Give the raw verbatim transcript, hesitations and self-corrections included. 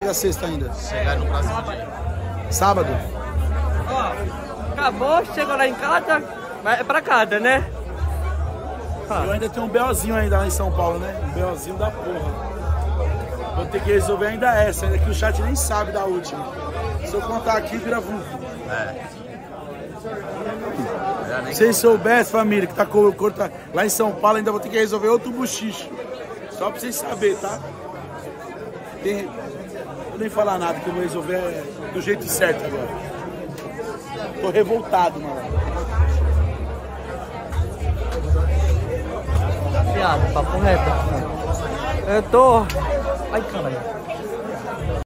e a sexta ainda? Chegar no próximo dia. Sábado? Ó, acabou, chegou lá em casa, vai pra casa, né? Eu ainda tenho um BOzinho ainda lá em São Paulo, né? Um BOzinho da porra. Vou ter que resolver ainda essa, ainda que o chat nem sabe da última. Se eu contar aqui, vira vulgo. É. Se vocês soubessem, família, que tá com corta lá em São Paulo, ainda vou ter que resolver outro buchicho. Só pra vocês saberem, tá? Tem... Vou nem falar nada, que eu vou resolver do jeito certo agora. Tô revoltado, mano. Piada, papo reto. Eu tô... Ai, caralho.